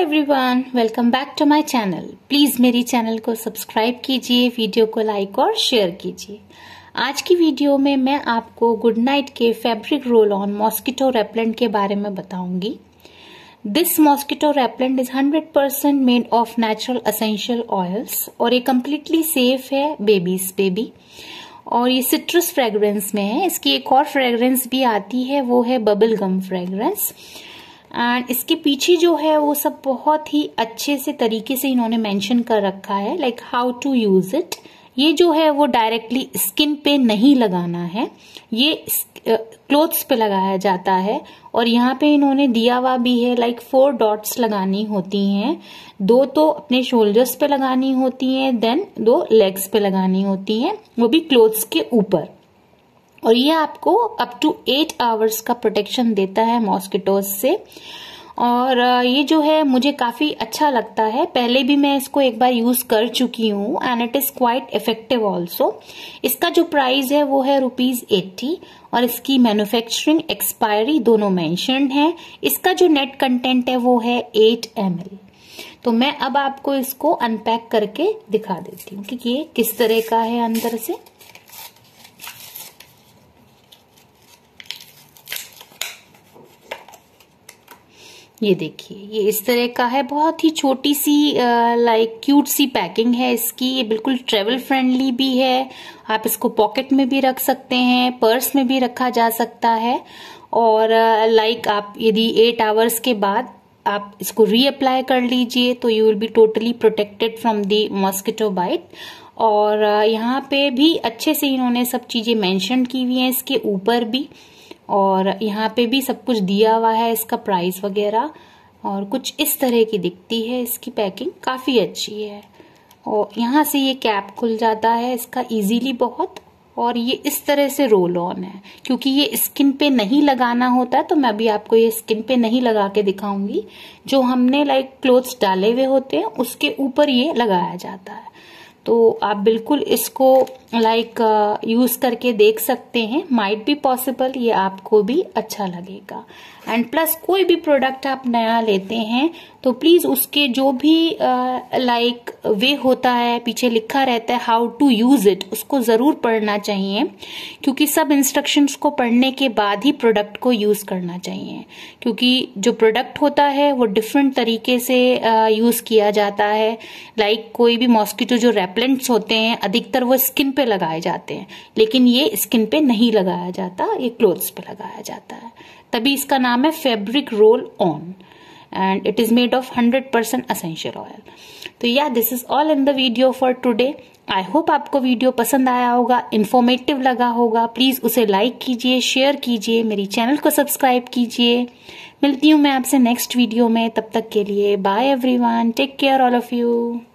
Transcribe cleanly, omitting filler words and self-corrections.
Everyone, welcome back to my channel. Please मेरी channel को subscribe कीजिए, वीडियो को लाइक और शेयर कीजिए। आज की वीडियो में मैं आपको गुड नाइट के fabric roll on mosquito repellent के बारे में बताऊंगी। This mosquito repellent is 100% made of natural essential oils और ये कम्प्लीटली सेफ है बेबीज पे भी। और ये सिट्रस फ्रेग्रेंस में है। इसकी एक और फ्रेग्रेंस भी आती है, वो है बबल गम फ्रेग्रेंस। एंड इसके पीछे जो है वो सब बहुत ही अच्छे से तरीके से इन्होंने मेंशन कर रखा है, like how to use it. ये जो है वो डायरेक्टली स्किन पे नहीं लगाना है, ये क्लोथ्स पे लगाया जाता है। और यहाँ पे इन्होंने दिया हुआ भी है, लाइक 4 डॉट्स लगानी होती हैं। 2 तो अपने शोल्डर्स पे लगानी होती हैं, देन 2 लेग्स पे लगानी होती हैं, वो भी क्लोथ्स के ऊपर। और ये आपको अप टू 8 आवर्स का प्रोटेक्शन देता है मॉस्किटोज से। और ये जो है मुझे काफी अच्छा लगता है। पहले भी मैं इसको एक बार यूज कर चुकी हूँ and it is quite effective also. इसका जो प्राइस है वो है ₹80 और इसकी मैन्युफैक्चरिंग एक्सपायरी दोनों मेंशन्ड है। इसका जो नेट कंटेंट है वो है 8 ml। तो मैं अब आपको इसको अनपैक करके दिखा देती हूँ कि ये किस तरह का है अंदर से। ये देखिए, ये इस तरह का है। बहुत ही छोटी सी लाइक क्यूट सी पैकिंग है इसकी। ये बिल्कुल ट्रेवल फ्रेंडली भी है। आप इसको पॉकेट में भी रख सकते हैं, पर्स में भी रखा जा सकता है। और लाइक आप यदि 8 आवर्स के बाद आप इसको रीअप्लाई कर लीजिए तो you will be totally protected from the mosquito bite. और यहाँ पे भी अच्छे से इन्होंने सब चीजें मेंशन की हुई हैं, इसके ऊपर भी। और यहाँ पे भी सब कुछ दिया हुआ है, इसका प्राइस वगैरह। और कुछ इस तरह की दिखती है इसकी पैकिंग, काफी अच्छी है। और यहाँ से ये कैप खुल जाता है इसका इजीली बहुत। और ये इस तरह से रोल ऑन है, क्योंकि ये स्किन पे नहीं लगाना होता है तो मैं भी आपको ये स्किन पे नहीं लगा के दिखाऊंगी। जो हमने लाइक क्लोथ्स डाले हुए होते हैं उसके ऊपर ये लगाया जाता है। तो आप बिल्कुल इसको लाइक यूज करके देख सकते हैं। माइट बी पॉसिबल ये आपको भी अच्छा लगेगा। एंड प्लस कोई भी प्रोडक्ट आप नया लेते हैं तो प्लीज उसके जो भी लाइक वे होता है, पीछे लिखा रहता है हाउ टू यूज इट, उसको जरूर पढ़ना चाहिए। क्योंकि सब इंस्ट्रक्शंस को पढ़ने के बाद ही प्रोडक्ट को यूज करना चाहिए। क्योंकि जो प्रोडक्ट होता है वो डिफरेंट तरीके से यूज किया जाता है। लाइक कोई भी मॉस्किटो जो रेपेलेंट्स होते हैं अधिकतर वो स्किन पे लगाए जाते हैं, लेकिन ये स्किन पे नहीं लगाया जाता, ये क्लोथ्स पे लगाया जाता है। तभी इसका नाम है fabric roll on and it is made of 100% essential oil. तो yeah this is all in the video for today. I hope आपको वीडियो पसंद आया होगा, इंफॉर्मेटिव लगा होगा। प्लीज उसे लाइक कीजिए, शेयर कीजिए, मेरी चैनल को सब्सक्राइब कीजिए। मिलती हूँ मैं आपसे नेक्स्ट वीडियो में। तब तक के लिए bye everyone, take care all of you.